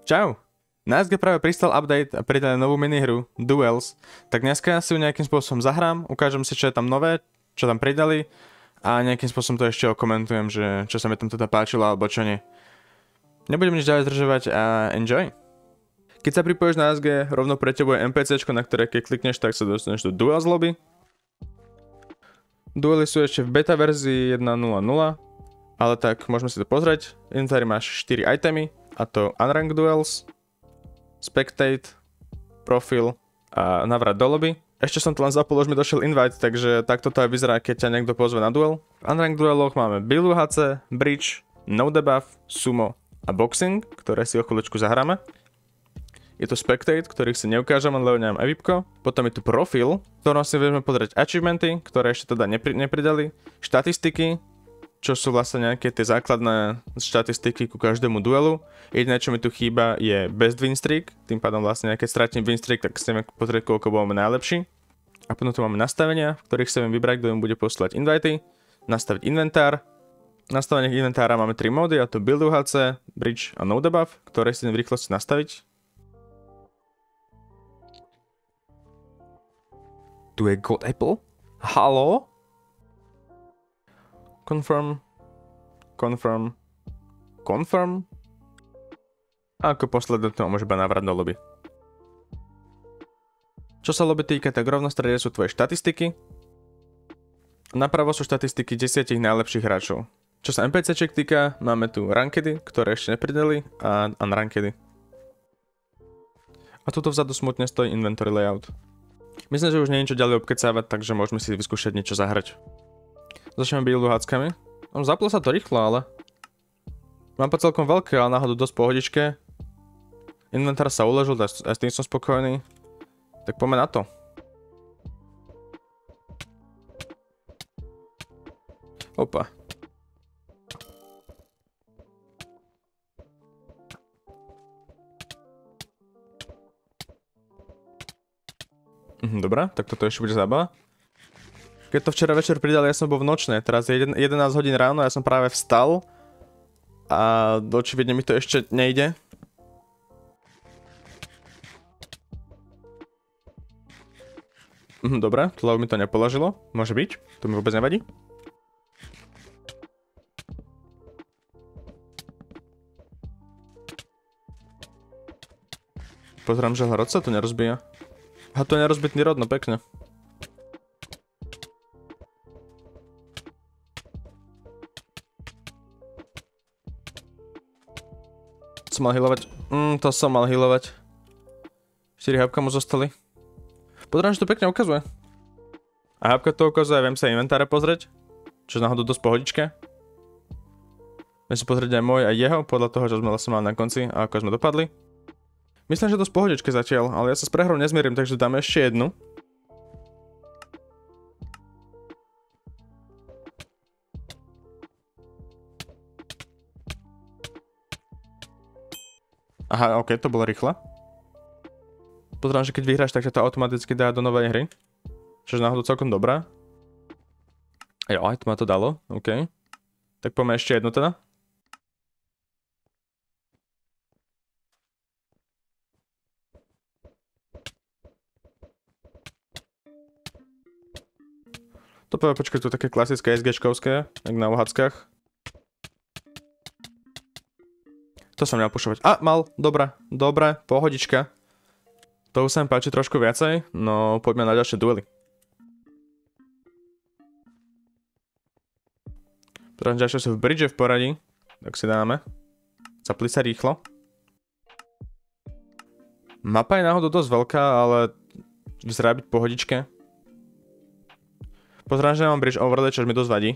Čau! Na SG práve pristal update a pridali novú minihru Duels, tak dneska si ju nejakým spôsobom zahrám, ukážem si, čo je tam nové, čo tam pridali a nejakým spôsobom to ešte okomentujem, že čo sa mi tam teda páčilo alebo čo nie. Nebudem nič ďalej zdržovať a enjoy! Keď sa pripojíš na SG, rovno pre teba je NPCčko, na ktoré keď klikneš, tak sa dostaneš do Duels lobby. Duely sú ešte v beta verzii 1.0.0, ale tak môžeme si to pozrieť. V inventári máš 4 itemy, a to Unranked Duels, Spectate, Profil a navrat do lobby. Ešte som to len zapol, už mi došiel invite, takže takto to aj vyzerá, keď ťa niekto pozve na duel. V Unranked dueloch máme Build UHC, Bridge, No Debuff, Sumo a Boxing, ktoré si o chvíľočku zahráme. Je to Spectate, ktorých si neukážem, lebo nemám evipko. Potom je tu Profil, v ktorom si vieme pozrieť achievementy, ktoré ešte teda nepridali, štatistiky, čo sú vlastne nejaké tie základné štatistiky ku každému duelu. Jediné, čo mi tu chýba, je best win streak, tým pádom vlastne keď stratím win streak, tak si pozrieť, koľko budeme najlepší. A potom tu máme nastavenia, v ktorých sa viem vybrať, kto im bude poslať invity, nastaviť inventár. V nastaveniach inventára máme 3 módy, a to Build UHC, Bridge a No Debuff, ktoré si v rýchlosti nastaviť. Tu je God Apple? Halo? Confirm. A ako posledné to môže iba návrat do lobby. Čo sa lobby týka, tak rovno v strede sú tvoje štatistiky. Napravo sú štatistiky 10 najlepších hráčov. Čo sa NPCčiek týka, máme tu rankedy, ktoré ešte nepridali, a unrankedy. A tuto vzadu smutne stojí inventory layout. Myslím, že už nie je niečo ďalej obkecávať, takže môžeme si vyskúšať niečo zahrať. Začneme buildu háckami. Zaplo sa to rýchlo, ale mám pa celkom veľké, ale náhodou dosť pohodičke. Inventár sa uležil, a s tým som spokojný. Tak poďme na to. Opa. Dobre, tak toto ešte bude zábava. Keď to včera večer pridali, ja som bol v nočnej, teraz je 11 hodín ráno, ja som práve vstal a očividne mi to ešte nejde. Dobre, lebo mi to nepoložilo, môže byť, to mi vôbec nevadí. Pozerám, že rod sa to nerozbíja. A to je nerozbitný rod, no pekne. Som mal healovať. To som mal healovať. 4 hapka mu zostali. Pozerám, že to pekne ukazuje. A hapka to ukazuje, viem sa inventáre pozrieť. Čo náhodou dosť pohodičke. Viem si pozrieť aj môj a jeho, podľa toho, čo sme vlastne mali na konci a ako sme dopadli. Myslím, že dosť pohodičke zatiaľ, ale ja sa s prehrou nezmierim, takže dáme ešte jednu. Aha, ok, to bolo rýchle. Pozerám, že keď vyhráš, tak to automaticky dá do novej hry. Čože náhodou celkom dobrá. Jo, aj to ma to dalo, ok. Tak poďme ešte jednu teda. To povie, počkaj, tu také klasické SGčkovské, jak na uhackách. To som mal pušovať. A, mal, dobre, pohodička. To už sa mi páči trošku viacej, no poďme na ďalšie duely. Potom ďalšie sú v bridge v poradí, tak si dáme. Zapli sa rýchlo. Mapa je náhodou dosť veľká, ale vyzerá byť pohodičke. Pozerám, že nemám bridge overlay, čo mi dosť vadí.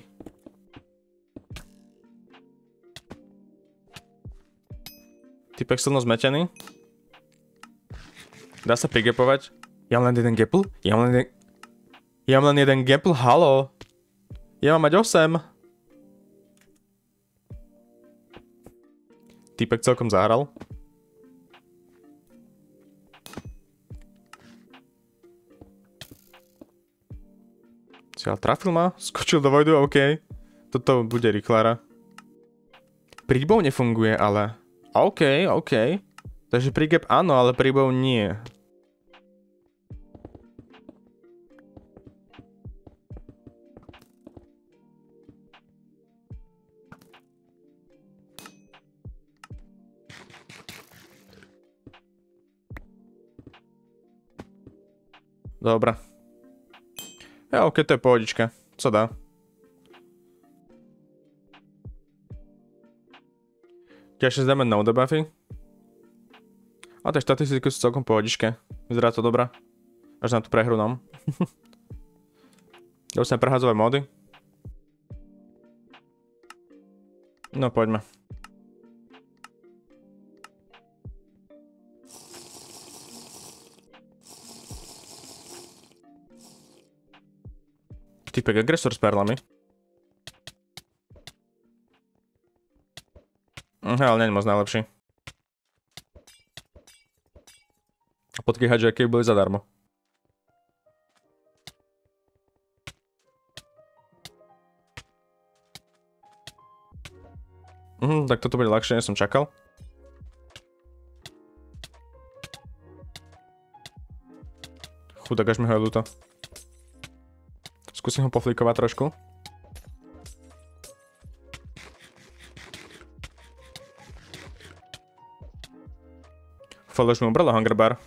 Typek silno zmetený. Dá sa prigapovať. Ja mám len jeden gapple? Ja mám len jeden gapple, halo. Ja mám mať 8. Typek celkom zahral. Ciaľ trafil ma? Skočil do vojdu, OK. Toto bude rýchlara. Príbou nefunguje, ale... OK. Takže pregap áno, ale príbov nie. Dobre. Ja, ok, to je pohodička. Co dá? Ďalšie zdáme no debuffy. A tie štatistiky sú celkom pohodičke. Vyzerá to dobré. Až na tú prehru nám. Dostaneme preházové módy. No poďme. Typek agresor s perlami. Ale nie je moc najlepší. A podky hijacky boli zadarmo. Tak toto bude ľahšie, než som čakal. Chudák, až mi ho je ľúto. Skúsim ho poflikovať trošku. Falo, už mi ubralo Hunger Bar.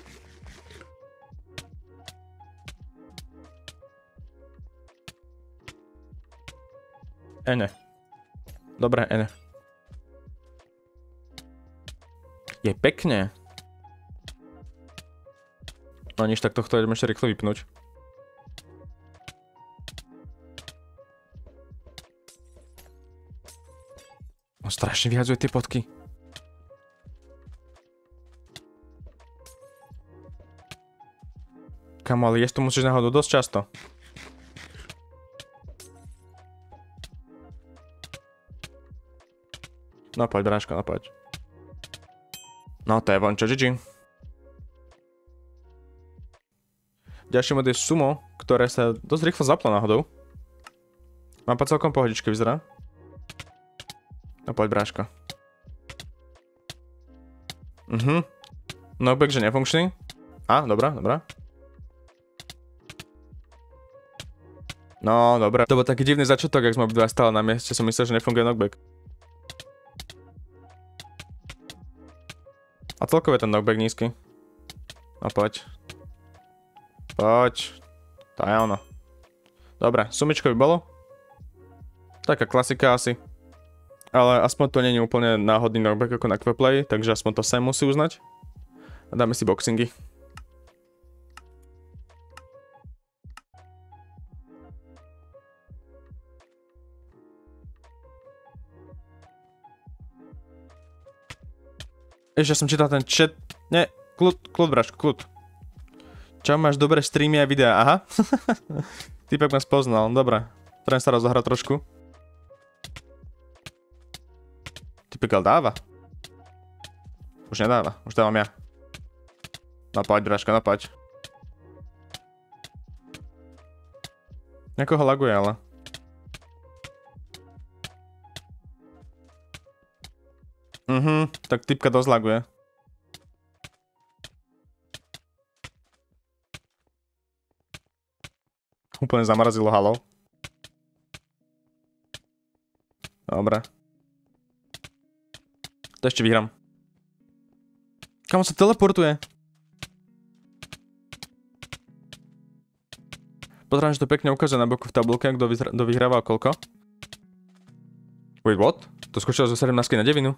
Ene. Dobre, ene. Je pekne. No nič, tak tohto ideme ešte rýchlo vypnúť. On strašne vyhadzuje tie potky. Kamo, ale jesť to musíš náhodou dosť často. No poď, bráško, no poď. No to je vončo, GG. Ďalší mod je sumo, ktoré sa dosť rýchlo zaplo náhodou. Mapa celkom pohodičke vyzerá. No poď, bráško. Knockback, že nefunkčný. Dobrá, dobrá. No, dobré. To bol taký divný začiatok, jak sme obidva stále na mieste, som myslel, že nefunguje knockback. A celkovo je ten knockback nízky. No poď. Poď. To je ono. Dobre, sumičko by bolo. Taká klasika asi. Ale aspoň to nie je úplne náhodný knockback ako na Quaplay, takže aspoň to sem musí uznať. A dáme si boxingy. Ešte som čítal ten chat. Nie, kľud, bráško, kľud. Čau, máš dobré streamy a videá, aha. Typek ma spoznal, dobre. Treba sa rozohrať trošku. Typek ale dáva. Už nedáva, už dávam ja. No poď, bráško, no poď. Nejako ho laguje, ale. Tak typka dosť laguje. Úplne zamrazilo, halo. Dobre. To ešte vyhrám. Kam sa teleportuje? Pozerám, že to pekne ukazuje na boku v tabulke, kto vyhráva koľko. Wait, what? To skočilo zo 17 na 9.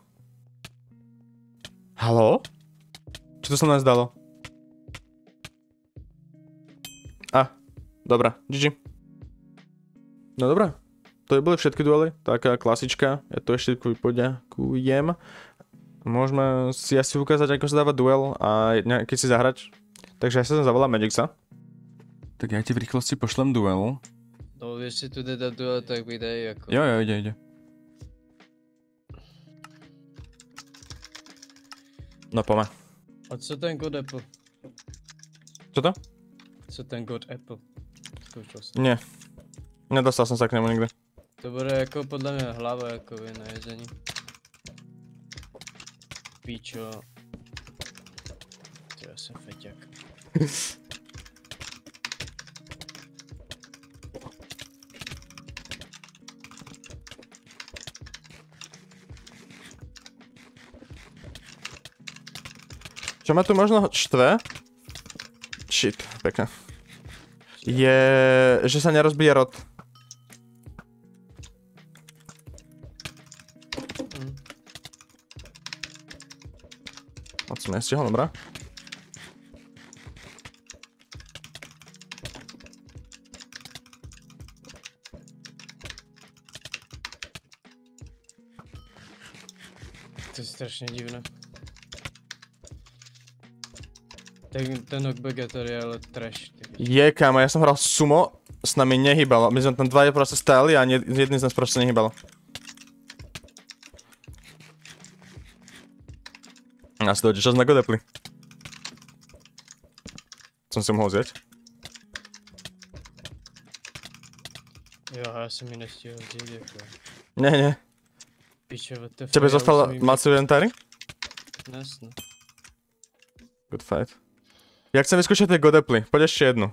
Haló? Čo to sa nám zdalo? Dobrá, GG. No dobré. To boli všetky duely, taká klasička. Ja to ešte poďakujem. Môžeme si asi ukázať, ako sa dáva duel a keď si zahrať. Takže ja sa zavolám Magixa. Tak ja ti v rýchlosti pošlem duel. No, jestli tu jde dát duel, tak vydej jako... Jo, ide. No pome. A co ten God Apple? Co to? Co ten God Apple? Zkoušel jsem. Nie. Nedostal som sa k nemu nikdy. To bude jako podle mě hlava jako na jezení. Píčo. Já jsem feťák. Čo ma tu možno štve? Shit, pekne. Je, že sa nerozbije rod. Moc som nestihol, dobrá. To je strašně divné. Ten knockback je tady ale trash. Je, kámo, ja som hral sumo, s nami nehýbalo. My sme tam dvaja proste stáli a jedný z nás proste nehýbalo. A si dojde čas na godepli. Som si mohol vziať. Jo, já jsem ji nestihl vzít jako. Ne. Piče, WTF. Tebe zostal malci v inventári? Jasno. Good fight. Ja chcem vyskúšať tie godeply, poď ešte jednu.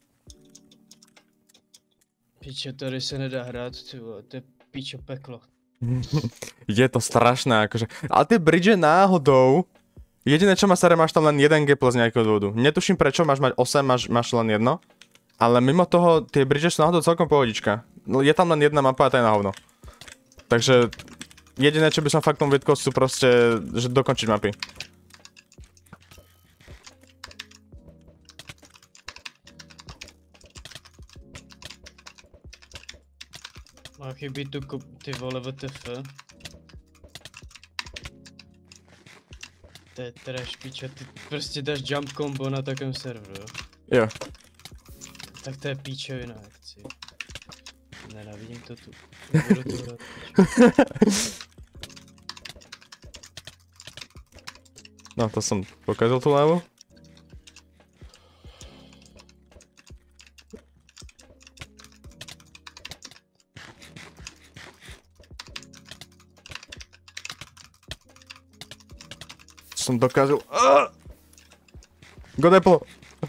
Piče, tady se nedá hrát, ty vole, to je pičo peklo. Je to strašné, akože. Ale tie bridge náhodou, jediné čo má staré, máš tam len jeden gaple z nejakého dôvodu. Netuším prečo, máš mať 8, máš len jedno. Ale mimo toho, tie bridge sú náhodou celkom pohodička. Je tam len jedna mapa a to je na hovno. Takže jediné čo by som faktom vytkol sú proste, že dokončiť mapy. Má chybí tu ty vole WTF. To je trash, pičo, ty prostě dáš jump combo na takovém serveru. Jo. Tak to je píčovina, akci. Nenávidím to tu. Nebudu to hrát, pičo. No to som pokazil tú lávu. Som dokázal. Godeplo!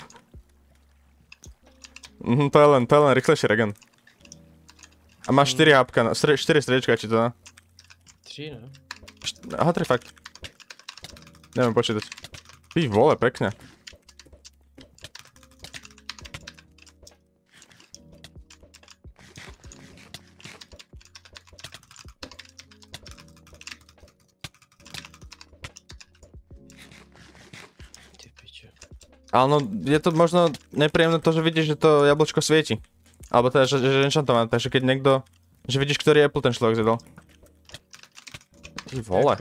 To je len rýchlejší regen. A máš 4 hápka, 4 striečka, či to dá? 3, ne? Aha, 3 fakt. Neviem počítať. Ty vole, pekne. Ale no, je to možno nepríjemné to, že vidíš, že to jablčko svieti. Alebo teda, že enchantované, takže keď niekto... Že vidíš, ktorý apple ten človek zjedol. Ty vole.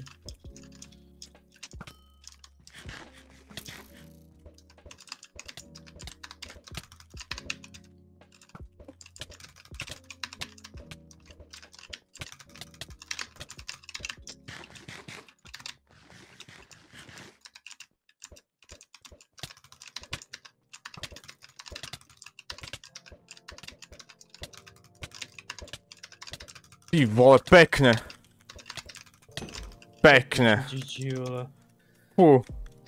Ty vole, pekne. Pekne. Fú.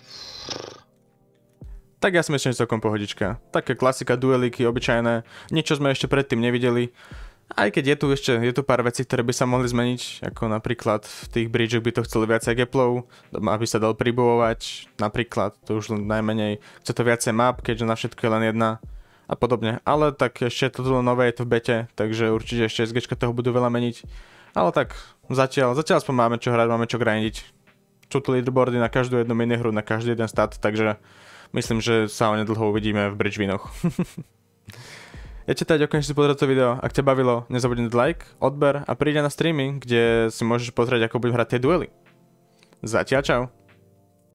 Tak ja si myslím, že celkom pohodička. Také klasika, duelíky, obyčajné. Niečo sme ešte predtým nevideli. Aj keď je tu pár vecí, ktoré by sa mohli zmeniť. Ako napríklad v tých bridgeoch by to chceli viacej gaplov, aby sa dal pribovať. Napríklad, to už len najmenej. Chce to viacej map, keďže na všetko je len jedna. A podobne, ale tak ešte toto nové je to v bete, takže určite ešte SGčka toho budú veľa meniť. Ale tak zatiaľ aspoň máme čo hrať, máme čo grindiť. Sú tu leaderboardy na každú jednu minihru, na každý jeden stat, takže myslím, že sa onedlho uvidíme v bridge winoch. Ja ti teda ďakujem, že si pozrel to video, ak ťa bavilo, nezabudni dať like, odber a príď na streamy, kde si môžeš pozrieť, ako budem hrať tie duely. Zatiaľ čau.